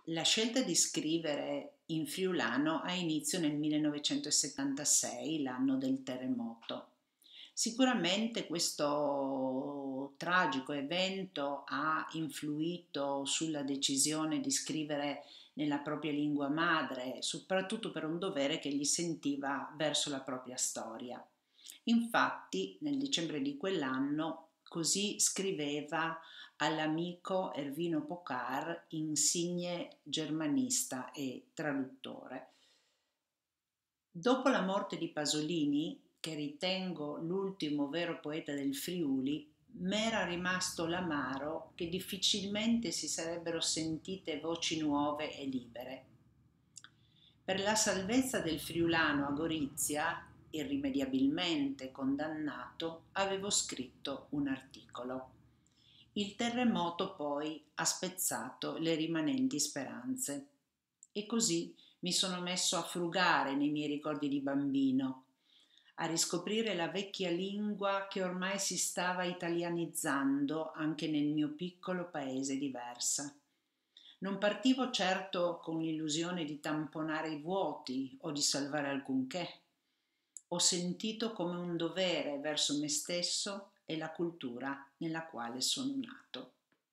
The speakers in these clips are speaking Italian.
La scelta di scrivere in friulano ha inizio nel 1976, l'anno del terremoto. Sicuramente questo tragico evento ha influito sulla decisione di scrivere nella propria lingua madre, soprattutto per un dovere che gli sentiva verso la propria storia. Infatti, nel dicembre di quell'anno, così scriveva all'amico Ervino Pocar, insigne germanista e traduttore. Dopo la morte di Pasolini, che ritengo l'ultimo vero poeta del Friuli, m'era rimasto l'amaro che difficilmente si sarebbero sentite voci nuove e libere. Per la salvezza del friulano a Gorizia, irrimediabilmente condannato, avevo scritto un articolo. Il terremoto poi ha spezzato le rimanenti speranze. E così mi sono messo a frugare nei miei ricordi di bambino, a riscoprire la vecchia lingua che ormai si stava italianizzando anche nel mio piccolo paese diversa. Non partivo certo con l'illusione di tamponare i vuoti o di salvare alcunché. Ho sentito come un dovere verso me stesso e la cultura nella quale sono nato.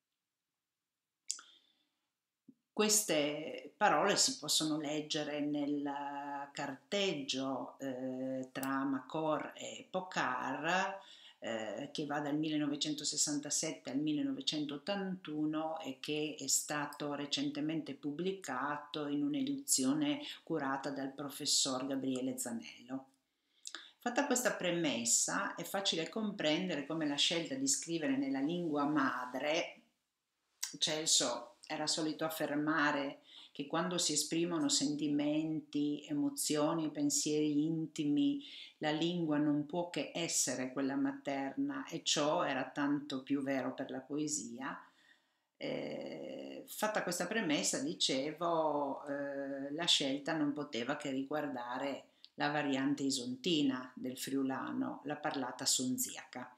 Queste parole si possono leggere nel carteggio tra Macor e Pocar, che va dal 1967 al 1981 e che è stato recentemente pubblicato in un'edizione curata dal professor Gabriele Zanello. Fatta questa premessa, è facile comprendere come la scelta di scrivere nella lingua madre, Celso era solito affermare che quando si esprimono sentimenti, emozioni, pensieri intimi, la lingua non può che essere quella materna, e ciò era tanto più vero per la poesia. Fatta questa premessa, dicevo, la scelta non poteva che riguardare la variante isontina del friulano, la parlata sonziaca.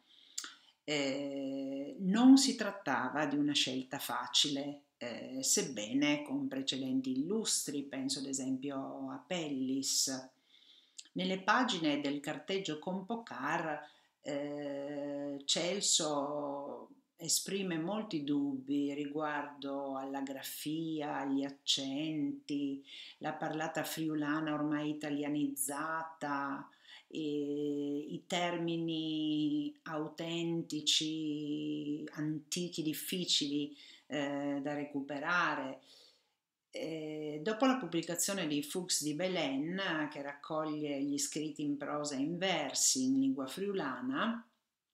Non si trattava di una scelta facile, sebbene con precedenti illustri, penso ad esempio a Pellis. Nelle pagine del carteggio con Pocar, Celso esprime molti dubbi riguardo alla grafia, agli accenti, la parlata friulana ormai italianizzata, i termini autentici, antichi, difficili da recuperare. Dopo la pubblicazione di Fuchs di Belen, che raccoglie gli scritti in prosa e in versi in lingua friulana,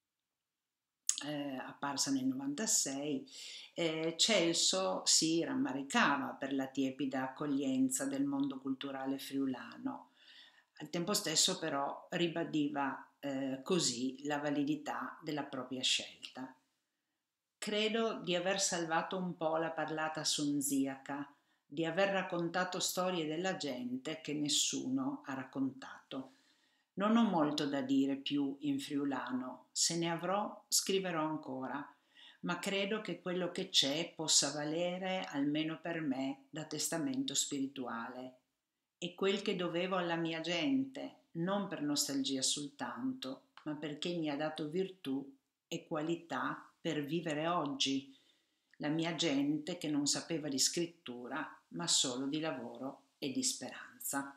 apparsa nel 96, Celso si rammaricava per la tiepida accoglienza del mondo culturale friulano. Al tempo stesso però ribadiva così la validità della propria scelta. Credo di aver salvato un po' la parlata sonziaca, di aver raccontato storie della gente che nessuno ha raccontato. Non ho molto da dire più in friulano, se ne avrò scriverò ancora, ma credo che quello che c'è possa valere, almeno per me, da testamento spirituale. E quel che dovevo alla mia gente, non per nostalgia soltanto, ma perché mi ha dato virtù e qualità per vivere oggi, la mia gente che non sapeva di scrittura, ma solo di lavoro e di speranza.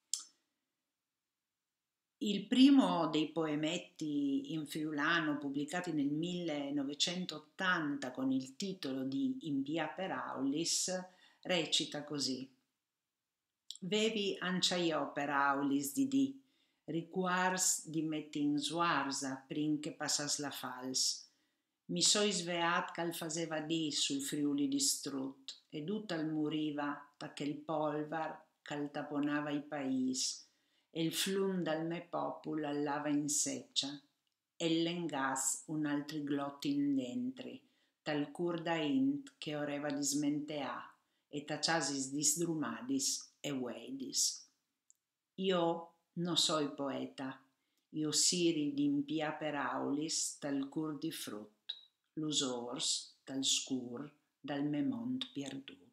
Il primo dei poemetti in friulano pubblicati nel 1980 con il titolo di Impia per Aulis recita così: Vevi anciaiò per Aulis di riquars di mettin suarsa prin che passas la fals. Mi soi sveat ch'al faseva di sul Friuli distrutt, ed utal muriva taché il polvar ch'al taponava i pais, e il flum dal me popul allava in seccia, e l'engas un altri glotti in dentri, tal curda int che oreva di smenteà, e taciasis disdrumadis e weidis. Io no soi poeta, io siri d'impia per aulis tal cur di frut, l'usors dal scur dal memont pierdut.